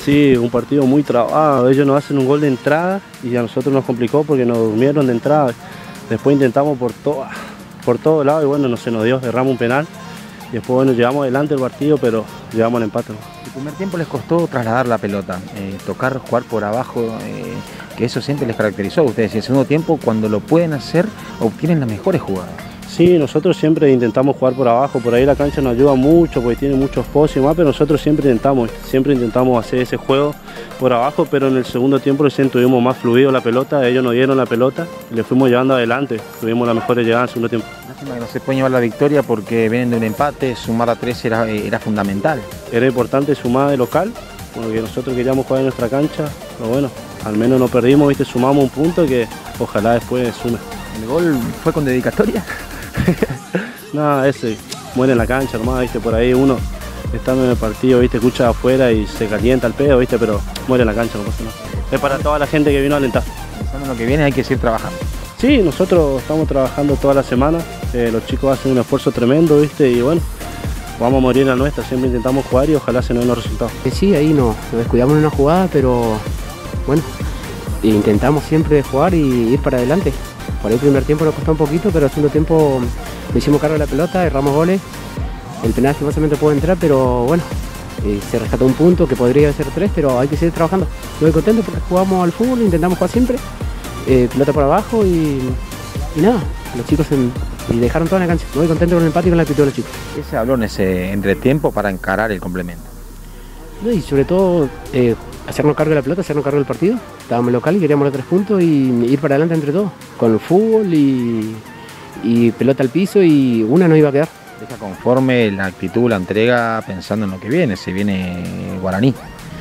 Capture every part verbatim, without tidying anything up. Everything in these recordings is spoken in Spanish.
sí, un partido muy trabado. Ellos nos hacen un gol de entrada y a nosotros nos complicó porque nos durmieron de entrada. Después intentamos por, to por todos lados y bueno, no se nos dio, erramos un penal. Y después bueno, llevamos adelante el partido, pero llevamos el empate, ¿no? El primer tiempo les costó trasladar la pelota, eh, tocar, jugar por abajo, eh, que eso siempre les caracterizó a ustedes. Y el segundo tiempo, cuando lo pueden hacer, obtienen las mejores jugadas. Sí, nosotros siempre intentamos jugar por abajo, por ahí la cancha nos ayuda mucho porque tiene muchos espacios y más, pero nosotros siempre intentamos, siempre intentamos hacer ese juego por abajo, pero en el segundo tiempo recién tuvimos más fluido la pelota, ellos nos dieron la pelota y le fuimos llevando adelante, tuvimos las mejores llegadas en el segundo tiempo. Lástima que no se puede llevar la victoria porque vienen de un empate, sumar a tres era, era fundamental. Era importante sumar de local, porque nosotros queríamos jugar en nuestra cancha, pero bueno, al menos no perdimos, ¿viste? Sumamos un punto que ojalá después sume. ¿El gol fue con dedicatoria? Nada, ese muere en la cancha nomás, ¿viste? Por ahí uno estando en el partido, ¿viste? Escucha afuera y se calienta el pedo, ¿viste? Pero muere en la cancha, no pasa nada. Es para toda la gente que vino a alentar. Pensando en lo que viene hay que seguir trabajando. Sí, nosotros estamos trabajando toda la semana, eh, los chicos hacen un esfuerzo tremendo, ¿viste? Y bueno, vamos a morir a nuestra, siempre intentamos jugar y ojalá se nos den los resultados. Sí, ahí nos, nos descuidamos en una jugada, pero bueno, intentamos siempre jugar y ir para adelante. Por ahí el primer tiempo nos costó un poquito, pero el segundo tiempo le hicimos cargo de la pelota, erramos goles. El penal supuestamente puede entrar, pero bueno, eh, se rescató un punto que podría ser tres, pero hay que seguir trabajando. Estoy contento porque jugamos al fútbol, intentamos jugar siempre, eh, pelota por abajo y, y nada, los chicos en, y dejaron toda la cancha. Estoy contento con el empate y con la actitud de los chicos. ¿Qué se habló en ese entretiempo para encarar el complemento? Y sobre todo eh, hacernos cargo de la pelota, hacernos cargo del partido. Estábamos en local y queríamos los tres puntos y ir para adelante entre todos, con el fútbol y, y pelota al piso y una no iba a quedar. Deja conforme la actitud, la entrega, pensando en lo que viene, se viene Guaraní.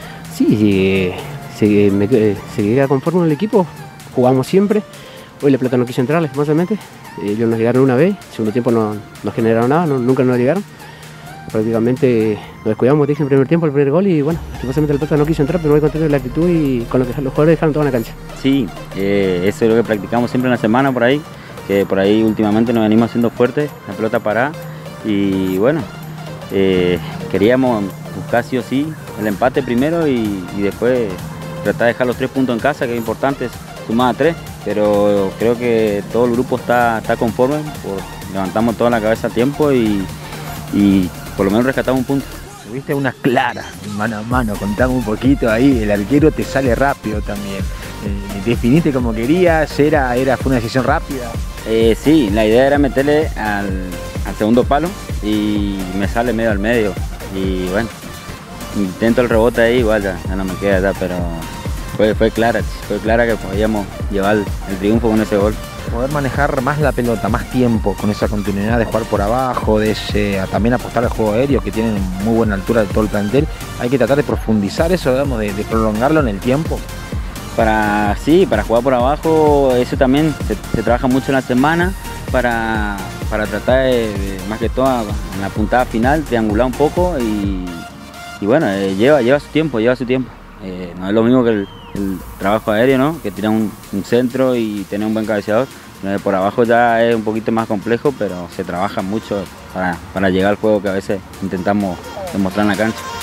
Sí, se, me, se queda conforme el equipo, jugamos siempre. Hoy la pelota no quiso entrar, lastimosamente. Ellos nos llegaron una vez, el segundo tiempo no nos generaron nada, no, nunca nos llegaron. Prácticamente nos descuidamos, dije, en el primer tiempo, el primer gol y bueno, lastimosamente la pelota no quiso entrar, pero muy contento de la actitud y con lo que los jugadores dejaron toda la cancha. Sí, eh, eso es lo que practicamos siempre en la semana por ahí, que por ahí últimamente nos venimos haciendo fuerte, la pelota parada y bueno, eh, queríamos buscar sí o sí el empate primero y, y después tratar de dejar los tres puntos en casa, que es importante, sumar a tres, pero creo que todo el grupo está, está conforme, por, levantamos toda la cabeza a tiempo y, y por lo menos rescatamos un punto. Tuviste una clara, mano a mano, contame un poquito ahí, el arquero te sale rápido también. Eh, ¿Definiste como querías? ¿Era, era, ¿Fue una decisión rápida? Eh, sí, la idea era meterle al, al segundo palo y me sale medio al medio y bueno, intento el rebote ahí, igual ya, ya no me queda ya, pero fue, fue clara, fue clara que podíamos llevar el, el triunfo con ese gol. Poder manejar más la pelota, más tiempo, con esa continuidad de jugar por abajo, de ese, a también apostar al juego aéreo, que tienen muy buena altura de todo el plantel. Hay que tratar de profundizar eso, digamos, de, de prolongarlo en el tiempo. Para, sí, para jugar por abajo, eso también se, se trabaja mucho en la semana para, para tratar de, de, más que todo, en la puntada final, triangular un poco y, y bueno, eh, lleva, lleva su tiempo, lleva su tiempo. Eh, no es lo mismo que el, el trabajo aéreo, ¿no? Que tiene un, un centro y tener un buen cabeceador. Eh, por abajo ya es un poquito más complejo, pero se trabaja mucho para, para llegar al juego que a veces intentamos demostrar en la cancha.